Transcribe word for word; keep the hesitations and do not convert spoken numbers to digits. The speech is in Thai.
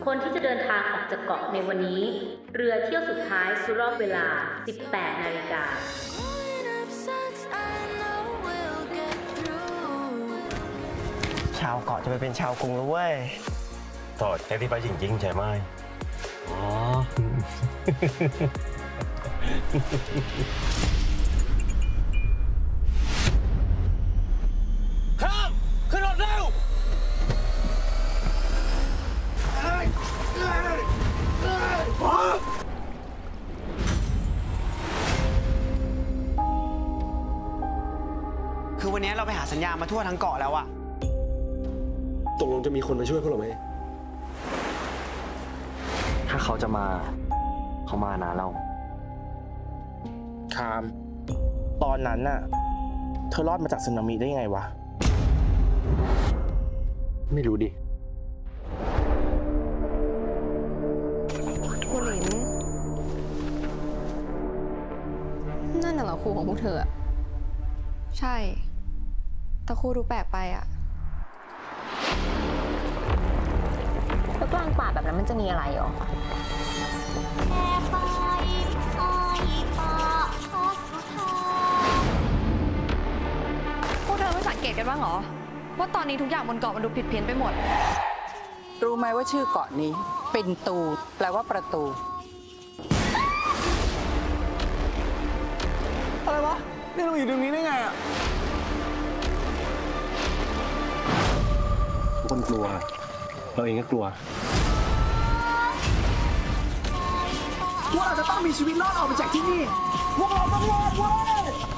คนที่จะเดินทางออกจากเกาะในวันนี้เรือเที่ยวสุดท้ายสู่รอบเวลา สิบแปด นาฬิกาชาวเกาะจะไปเป็นชาวกรุงแล้วเว้ยต่อแค่ที่ไปจริงๆใช่ไหมอ๋อข้ามขึ้นรถเร็วคือวันนี้เราไปหาสัญญาณมาทั่วทั้งเกาะแล้วอะตกลงจะมีคนมาช่วยพวกเราไหมถ้าเขาจะมาเขามานานแล้วคามตอนนั้นน่ะเธอรอดมาจากสึนามิได้ยังไงวะไม่รู้ดิครูหลินนั่นน่ะเหรอครูของพวกเธอใช่แต่ครูดูแปลกไปอะแล้วกลางป่าแบบนั้นมันจะมีอะไรหรอพวกเธอไม่สังเกตกันบ้างเหรอว่าตอนนี้ทุกอย่างบนเกาะมันดูผิดเพี้ยนไปหมดรู้ไหมว่าชื่อเกาะนี้ปินตูแปลว่าประตูอะไรวะนี่เราอยู่ตรงนี้ได้ไงอะทุกคนกลัวเราเองก็กลัวพวกเราจะต้องมีชีวิตรอดออกไปจากที่นี่พวกเราต้องรอดเว้ย